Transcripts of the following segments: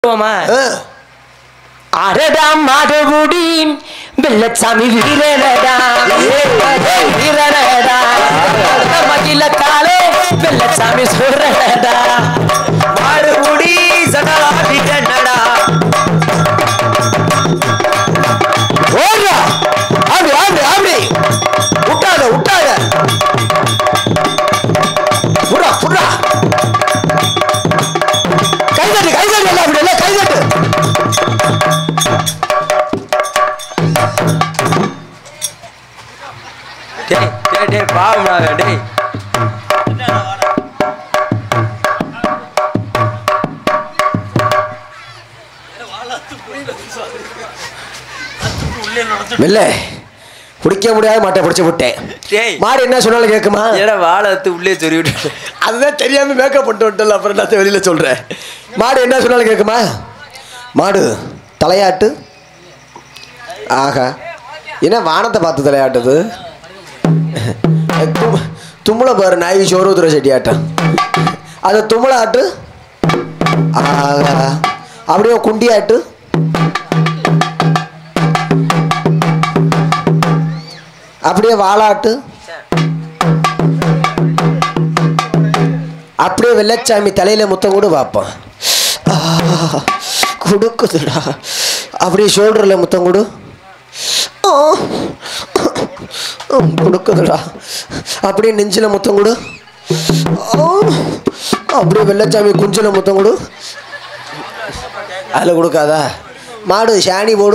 அரடா மாடுபுடி வெள்ளச்சாமி வீரனடா வீரனடா மகிழ காலே வெள்ளச்சாமி சொல்றடா மாடுபுடி சடாடா ஓடுறா அப்படி அப்படி அப்படி விட்டாத விட்டாத புறா புறா கைதட்டு கைதட்டு எல்லாம் அப்படி எல்லாம் கைதட்டு பாவம் டேய் இல்ல குடிக்க முடியாத மாட்டை பிடிச்சு விட்டேன். மாடு என்ன சொன்னாலும் கேட்குமா? வாழை உள்ளே சொல்லி விட்டு அதுதான் தெரியாம மேக்கப் பண்ணிட்டு விட்டல. அப்புறம் நான் வெளியில சொல்றேன். மாடு என்ன சொன்னாலும் கேட்குமா? மாடு தலையாட்டு. ஆகா என்ன வானத்தை பார்த்து தலையாட்டுது? தும்மளை பாரு நாய் சோறுதுரை செட்டி ஆட்டம். அது தும்மளை ஆட்டு. ஆகா அப்படியே குண்டி ஆட்டு. அப்படியே வாளாட்டு. அப்படியே வெள்ளச்சாமி தலையில முத்தம் கூட பார்ப்போம். கொடுக்குதுடா. அப்படியே ஷோல்டர்ல முத்தம் கொடு. கொடுக்குதுடா. அப்படியே நெஞ்சில முத்தம் கொடு. அப்படியே வெள்ளச்சாமி குஞ்சில முத்தம் கொடு. அதில் கொடுக்காதா? மாடு சாணி போடு.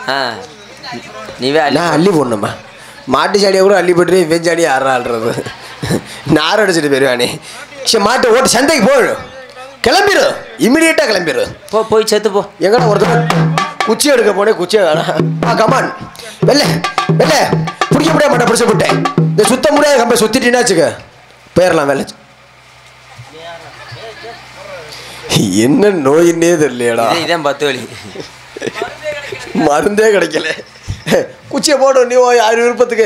நான் அள்ளி போடணுமா? மாட்டு சாடியை கூட அள்ளி போட்டு வெஜ் சாடியை ஆடுறது நார் அடிச்சுட்டு போயிடுவானே. சரி மாட்டை ஓட்டு சந்தைக்கு போடு. கிளம்பிடு. இம்மிடியேட்டாக கிளம்பிடு. போய் சேர்த்து போ. எங்கடா ஒருத்தர் குச்சி எடுக்க போனே குச்சியை வேணாம். கமான் வெள்ளை வெள்ளை பிடிக்க முடியாத மாட்டை பிடிச்ச விட்டேன். இந்த சுத்த முடியாத கம்பை சுத்திட்டீங்கன்னா வச்சுக்க போயிடலாம். வெள்ளை என்ன நோயின்னே தெரியலையடா. இதான் 10 வழி மருந்தே கிடைக்கல. குச்சியை போடும் நீ யார் விருப்பத்துக்கு.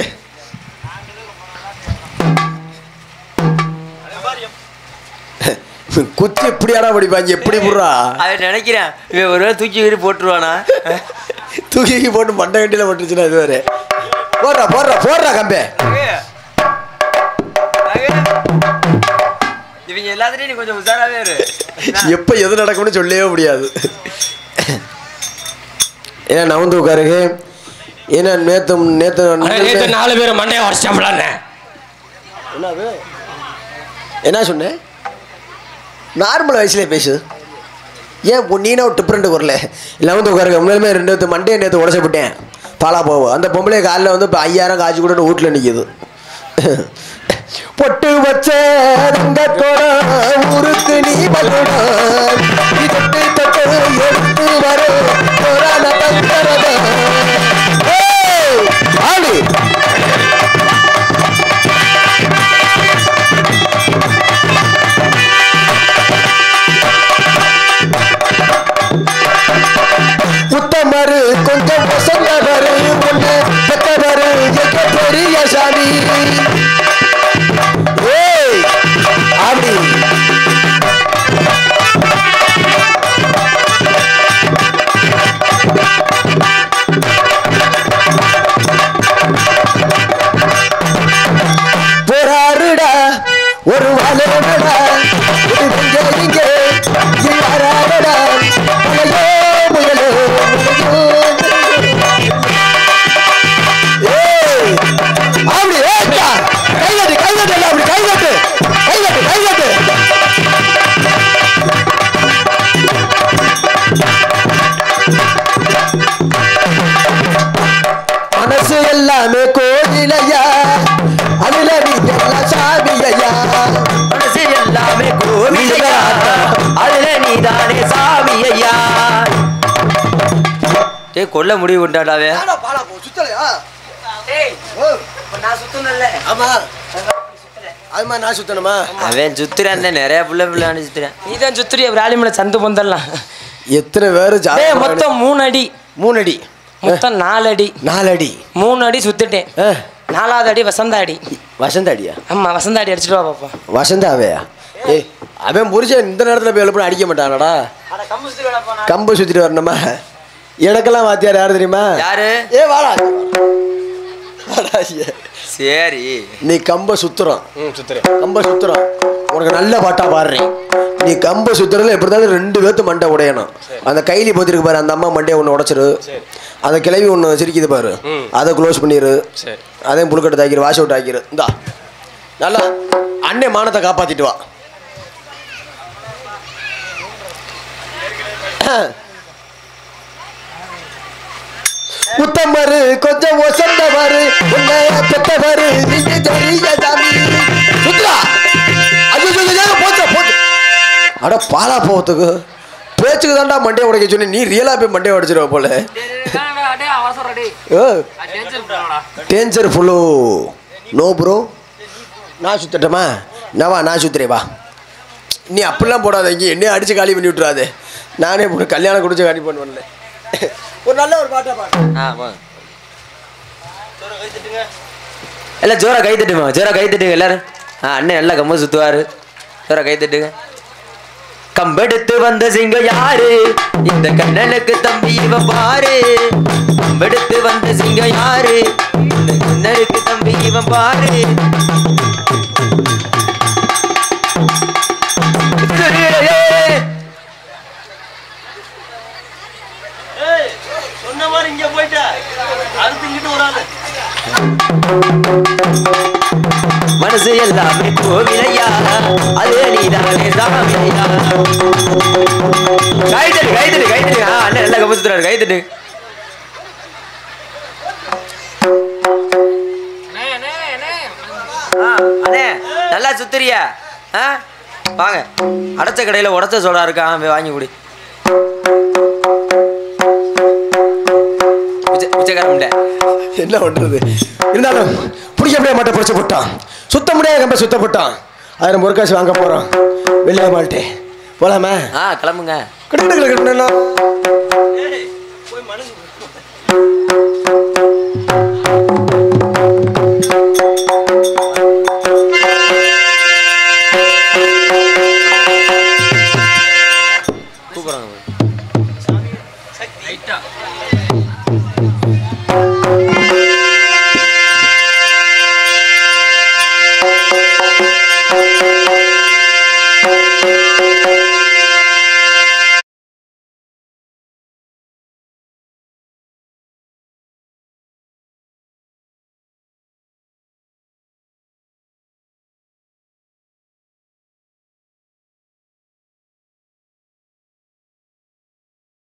குச்சி எப்படியாடா படிப்பாங்க? எப்படி போடுறா? அவன் நினைக்கிறேன் இவன் ஒரு தூக்கி வீடு போட்டுருவானா? தூக்கி போட்டு மண்டை கட்டியில் போட்டுருச்சுன்னா இது வேறு. போடுறா போடுறா போடுறா கம்பே. இவங்க எல்லாத்துலேயும் நீ கொஞ்சம் உஷாராகவே இரு. எப்போ எது நடக்கும்னு சொல்லவே முடியாது. ஏன்னா நவந்து உட்காருங்க. ஏன்னா நேற்று 4 பேர் மண்டையை உடச்சாம்பளான்னு என்ன சொன்னேன்? நார்மல் வயசுலேயே பேசு. ஏன் நீனா ஒரு டிஃப்ரெண்ட் வரல? இல்லை வந்து உட்காருங்க. உண்மையிலுமே 2 மண்டையை நேற்று உடச்சப்பட்டேன். பாலா போவோம். அந்த பொம்பளை காலில் வந்து இப்போ 5000 காய்ச்சி கூட வீட்டில் நிற்கிது. பொட்டு வச்ச ஊருக்கு நீ எடுத்து வர ஆடு புத்தமரு கொஞ்சம் வசந்தவரு ஒன்று பெத்தவரு எங்க பெரிய சாமி. அப்படி போராடுடா ஒரு வாழடா இங்கே யாராடா முயலோ முயலோ அப்படி கைதட்டு கைதட்டு அப்படி கைதட்டு கைதட்டு கைதட்டு. மனசு எல்லாமே கோயிலையா அதுல நீ எல்லாம் சாமியா. மனசு எல்லாமே கோவிலையா அதுல நீ தானே சாமியா. கொல்ல முடிவு கொண்டாடாவே. நான் சுத்தணுமா? அவன் சுத்துறான். நிறைய பிள்ளை சுத்துறேன். நீதான் சுத்துறிய. ராலிமலை சந்து பொந்தரலாம். எத்தனை பேரு? மொத்தம் 3 அடி. 3 அடி மொத்தம் 4 அடி. 4 அடி 3 அடி சுத்திட்டேன். 4வது அடி வசந்தாடி. வசந்தாடியா? ஆமா வசந்தாடி அடிச்சுட்டு வா பாப்பா. வசந்தாவையா? ஏய் அவன் புரிச்சேன் இந்த நேரத்தில் போய் எழுப்பி அடிக்க மாட்டானடா. கம்பு சுற்றிட்டு வரணுமா? எனக்கெல்லாம் வாத்தியார் யார் தெரியுமா? யாரு? ஏ வாடா சரி, நீ கம்ப சுத்துறோம் கம்ப சுத்துறோம் உனக்கு நல்ல பாட்டா பாடுறேன். நீ கம்ப சுத்துறதுல எப்படி இருந்தாலும் 2 பேர்த்து மண்டை உடையணும். அந்த கைலி போத்திருக்கு பாரு, அந்த அம்மா மண்டையை ஒன்று உடைச்சிரு. அந்த கிளவி ஒன்று சிரிக்குது பாரு, அதை க்ளோஸ் பண்ணிடு. அதையும் புழுக்கட்டை தாக்கிடு, வாஷ் அவுட் ஆக்கிடு. இந்தா நல்லா அண்ணே மானத்தை காப்பாத்திட்டு வா. உத்தமரு கொஞ்சம் ஒசந்தவரு உன்னைய பெத்தவரு நீங்க ஜரிய சாமி சுத்ரா. ஐயோ போச்சு போச்சு. அட பாலா போகிறதுக்கு பேச்சுக்கு தாண்டா மண்டையை உடைக்க சொன்னி, நீ ரியலா போய் மண்டையை உடைச்சிருவ போல. டேஞ்சர் ஃபுல்லோ நோ ப்ரோ. நான் சுத்தட்டமா? நவா நான் சுத்துறே வா. நீ அப்படிலாம் போடாத, இங்கே என்னையும் அடிச்சு காலி பண்ணி விட்டுறாது. நானே இப்போ கல்யாணம் குடிச்சு காலி பண்ணுவேன்ல. ஒரு நல்ல ஒரு பாட்டா பாடு. எல்லாம் ஜோரா கை தட்டுமா, ஜோரா கை தட்டுங்க எல்லாரும். அண்ணன் நல்லா கம்ப சுத்துவாரு, ஜோரா கை தட்டுங்க. கம்பெடுத்து வந்த சிங்க யாரு, இந்த கண்ணனுக்கு தம்பி இவன் பாரு. கம்பெடுத்து வந்த சிங்க யாரு, இந்த கண்ணனுக்கு தம்பி இவன் பாரு. சொன்ன மாதிரி இங்க போயிட்ட அடுத்துக்கிட்டு வராது. மனசு எல்லாமே கோவிலையா, அது நீதானே சாமியா. கைதட்டு கைதட்டு கைதட்டு. அண்ணன் நல்லா கபசுறாரு, கைதட்டு. அண்ணே நல்லா சுத்துறியா? வாங்க, அடைச்ச கடையில் உடச்ச சோடா இருக்கான், வாங்கி குடி. என்ன பண்றது, இருந்தாலும் பிடிக்க முடியாத மாட்டை பிடிச்ச போட்டான், சுத்த முடியாத கம்ப சுத்த போட்டான். 1000 முருகாசு வாங்க போறோம் வெளியே மாட்டே. போலாமா? கிளம்புங்க. கூப்பிடுறாங்க.